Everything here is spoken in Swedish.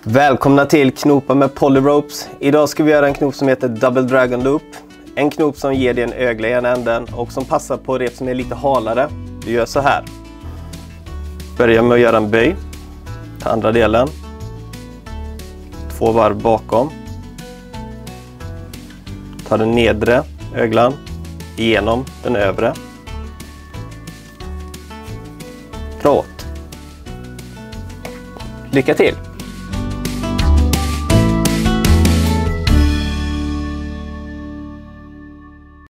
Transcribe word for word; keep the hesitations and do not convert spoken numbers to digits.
Välkomna till Knopa med Polyropes. Idag ska vi göra en knop som heter Double Dragon Loop. En knop som ger dig en ögla i ena änden och som passar på rep som är lite halare. Vi gör så här. Börja med att göra en böj. Ta andra delen. Två varv bakom. Ta den nedre öglan igenom den övre. Dra åt. Lycka till!